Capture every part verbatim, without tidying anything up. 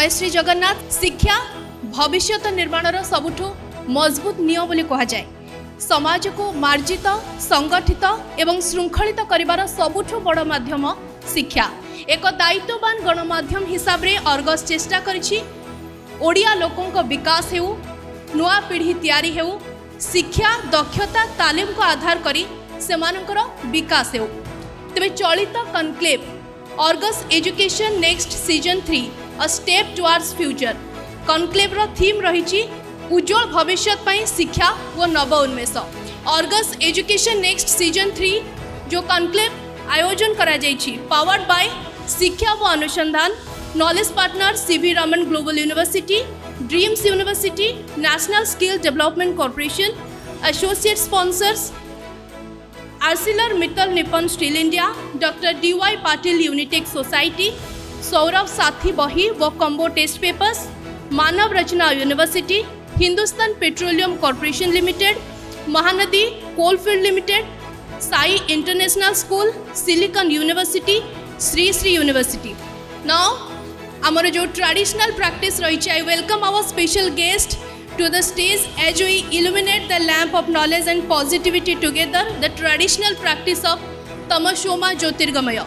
जय श्री जगन्नाथ। शिक्षा भविष्यत निर्माणर सबुठु मजबूत नियम बोली कहा जाए। समाज को मार्जित संगठित एवं श्रृंखलित करिवार सबुठु बड़ माध्यम शिक्षा। एक दायित्ववान गणमाध्यम हिसाब रे अर्गस चेष्टा करिछि ओडिया लोकों को विकास हेउ, नुआ पीढ़ी तैयारी हेउ, शिक्षा दक्षता तालीम को आधार करी सेमानकर विकास हेउ। तबे चलित conclave Argus education next season three a step towards future conclave रो थीम रही उज्जवल भविष्य पाई शिक्षा व नव उन्मेष। Argus education next season three जो कनक्लेव आयोजन करा जाइछि powered by Siksha O Anusandhan, knowledge partner C V Raman global university, dreams university, national skill development corporation, associate sponsors Arcelor Mittal Nippon steel India, doctor D Y Patil unitech society, सौरभ साथी बही व combo test papers, Manav Rachna university, Hindustan petroleum corporation limited, Mahanadi coalfield limited, Sai international school, silicon university, Shri Shri university. Now आमर जो traditional practice रही है, I welcome our special guest to the stage as we illuminate the lamp of knowledge and positivity together, the traditional practice of Tamashoma Jyotirgamaya.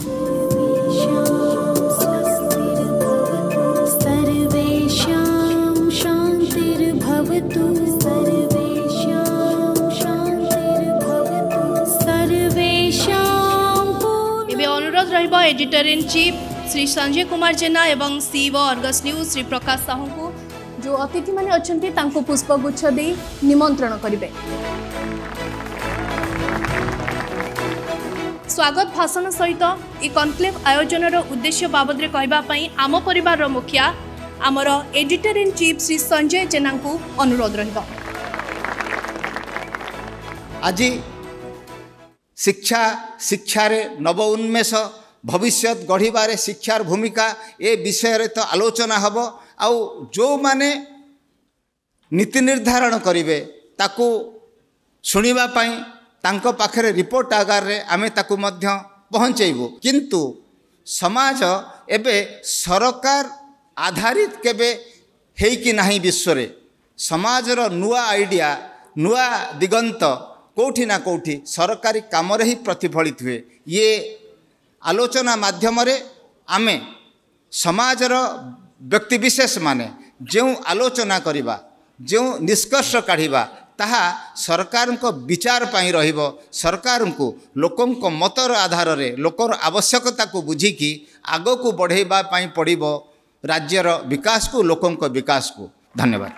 Sarvesham Shantir Bhavatu Sarvesham Shantir Bhavatu Sarvesham एबे अनुरोध रहिबा editor in chief Shri Sanjay Kumar Jena एवं CEO Argus news Shri Prakash Sahu को जो अतिथि माने अछंती तांको पुष्पगुच्छ दे निमंत्रण करिवे। स्वागत भाषण सहित ए कनक्लेव आयोजन उद्देश्य बाबद रे कहबा पई आम परिवार रो मुखिया आमर editor in chief Shri Sanjay Jena को अनुरोध रहिबा। आज शिक्षा शिक्षा रे नव उन्मेष भविष्य गढ़िबारे शिक्षार भूमिका ए विषय रे तो आलोचना हबो। आउ जो माने नीति निर्धारण करिवे ताकू सुनिबा पई तांको पाखरे रिपोर्ट आगार रे आमे ताकू मध्य पहुंचेबो। किंतु समाज एबे सरकार आधारित केबे हेई कि नाही विश्व रे समाजर नुआ आइडिया नुआ दिगंत कोठी ना कोठी सरकारी काम रे ही प्रतिफलित हुए। ये आलोचना माध्यम रे आमे समाजर व्यक्तिविशेष माने जो आलोचना करिबा जो निष्कर्ष काढ़िबा ताहा सरकार को विचार पाई रहिबो। सरकार को लोकों को मतर आधार रे लोकर आवश्यकता को बुझिकी आगो को बढ़ेबा पाई पड़िबो राज्यर विकास को लोकों को विकास को। धन्यवाद।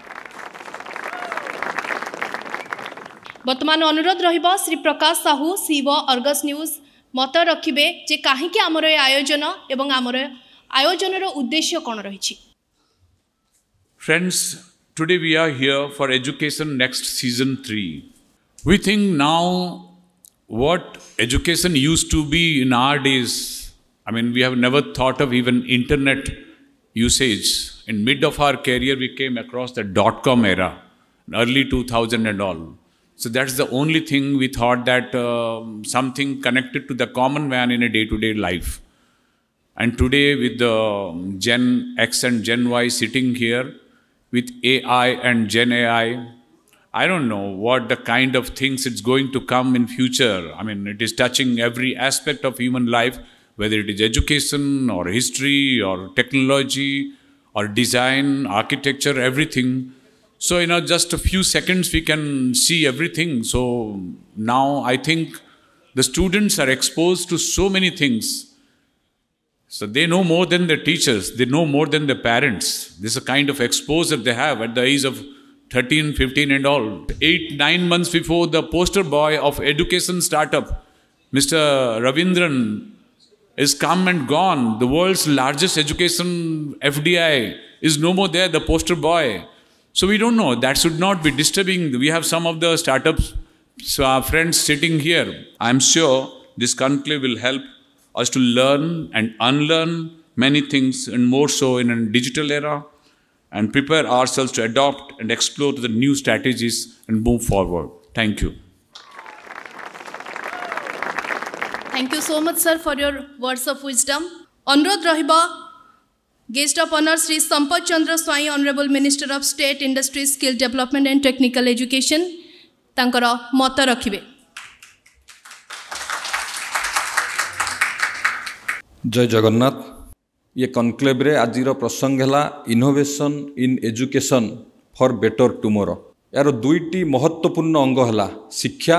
वर्तमान अनुरोध रहिबो Shri Prakash Sahu CEO Argus news मत रखिबे जे काहे कि हमर आयोजन एवं हमर आयोजन उद्देश्य कौन रही। Friends, today we are here for Education Next Season three. We think now what education used to be in our days, I mean we have never thought of even internet usage. In mid of our career we came across the dot-com era, early two thousand and all. So that's the only thing we thought that uh, something connected to the common man in a day-to-day life. And today with the Gen X and Gen Y sitting here with A I and Gen A I, I don't know what the kind of things it's going to come in future. I mean, it is touching every aspect of human life, whether it is education or history or technology or design, architecture, everything. So, you know, just a few seconds we can see everything. So now I think the students are exposed to so many things. So they know more than the teachers, they know more than the parents. This is a kind of exposure they have at the age of thirteen, fifteen and all. Eight, nine months before the poster boy of education startup, Mister Ravindran, is come and gone. The world's largest education F D I is no more there, the poster boy. So we don't know, that should not be disturbing. We have some of the startups, so our friends sitting here. I'm sure this conclave will help us to learn and unlearn many things, and more so in a digital era, and prepare ourselves to adopt and explore the new strategies and move forward. Thank you. Thank you so much, sir, for your words of wisdom. अनुरोध रहिबा Guest of honor Sri Sampath Chandra Swai, Honorable Minister of State Industry, Skill Development and Technical Education, तांकर मत रखिबे। जय जगन्नाथ। ये conclave रे आजिर प्रसंग है innovation in education for better tomorrow. यार दुईटी महत्वपूर्ण अंग है शिक्षा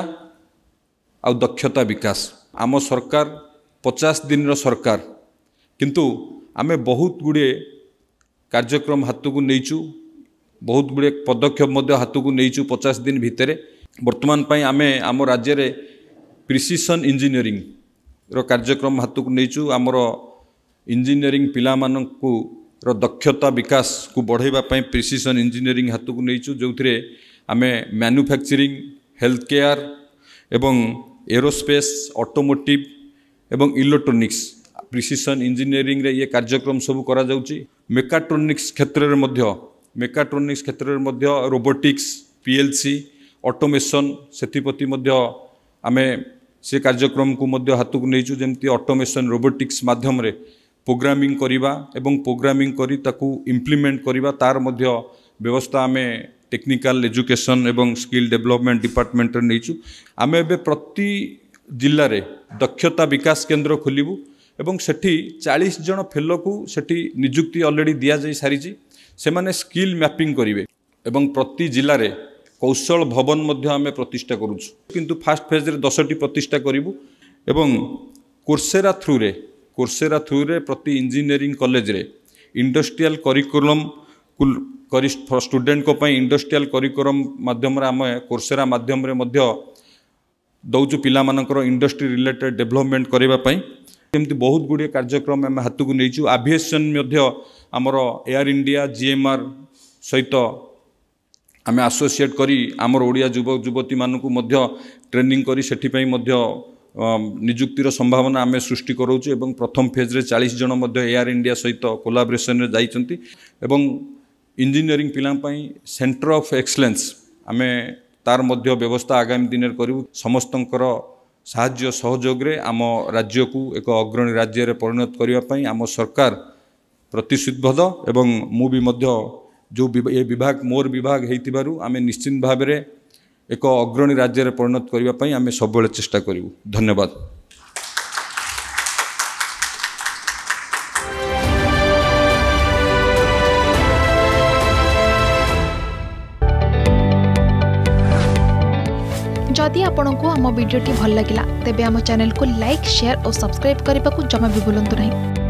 आ दक्षता विकास। आम सरकार पचास दिन रो सरकार किंतु आमे बहुत गुड़े कार्यक्रम हाथ को नहींचु, बहुत गुड़े पदक्षेप मध्य हाथ को नहींचु पचास दिन भितर। वर्तमान पाई आमे आम राज्य रे प्रिसिशन इंजीनियरिंग रो कार्यक्रम हाथ को नहींचु। आमर इंजीनियरिंग पिला मानकु रो दक्षता विकास को बढ़ाइबा पई प्रिसिशन इंजीनियरिंग हाथ को नहींचु, जो थिरे आमे मैन्युफैक्चरिंग, हेल्थ केयर एवं एरोस्पेस, ऑटोमोटिव एवं इलेक्ट्रॉनिक्स प्रिसिशन इंजीनियरिंग रे ये कार्यक्रम सब करा जाउची। मेकाट्रोनिक्स क्षेत्र रे मध्य मेकाट्रोनिक्स क्षेत्र रे मध्य रोबोटिक्स, पीएलसी, ऑटोमेशन सेतिपति मध्य आमे से कार्यक्रम को मध्य हाथ को नहींचु। जेमती ऑटोमेशन रोबोटिक्स माध्यम रे प्रोग्रामिंग करिबा एवं प्रोग्रामिंग करी ताकू इम्प्लीमेंट करिबा तार मध्य व्यवस्था आमे टेक्निकल एजुकेशन एवं स्किल डेवलपमेंट डिपार्टमेंट रे नहींचु। आमे एबे प्रति जिल्ला रे दक्षता विकास केंद्र खोलिबु एवं सेठी चालीस जन फेलो को सेठी नियुक्ति ऑलरेडी दिया जाई सारिची। से माने स्किल मैपिंग करिवे एवं प्रति जिल्ला रे कौशल भवन मध्य आमे प्रतिष्ठा करूछु। किंतु फास्ट फेज रे दस टी प्रतिष्ठा करिवु एवं कोर्सेरा थ्रू रे कोर्सेरा थ्रू रे प्रति इंजीनियरिंग कॉलेज रे इंडस्ट्रियल करिकुलम करी स्टूडेंट को पई इंडस्ट्रियल करिकुलम माध्यम रे आमे कोर्सेरा माध्यम रे मध्य दौचु पिला मानकर इंडस्ट्री रिलेटेड डेवलपमेंट करिबा पई। एमती बहुत गुड़िए कार्यक्रम आम हाथ को नहींचु। एविएशन मध्य आमर एयर इंडिया जीएमआर सहित आम एसोसिएट करी आमर ओडिया युवक युवती मानकु मध्य ट्रेनिंग करी सेठी पई मध्य नियुक्तिर संभावना आम सृष्टि करोचु एवं प्रथम फेज रे चालीस जन मध्य एयर इंडिया सहित कोलाबोरेशन रे जाइचंती एवं इंजीनियरिंग पिला पई सेंटर ऑफ एक्सलेंस आम तार मध्य व्यवस्था आगामी दिन में करूँ। समस्तंकर साहाय्य सहयोग रे आम राज्य को एक अग्रणी राज्य रे परिणत करने आम सरकार प्रतिश्रुतिबद्ध एवं मु भी मध्य जो ये विभाग मोर विभाग होइतिबारु आमे निश्चित भाव में एक अग्रणी राज्य रे परिणत करने आम सब चेष्टा करूँ। धन्यवाद। जदि आपंक आम भिडी भल लगा तेब आम चैनल को लाइक, शेयर और सब्सक्राइब करने को जमा भी भूलु नहीं।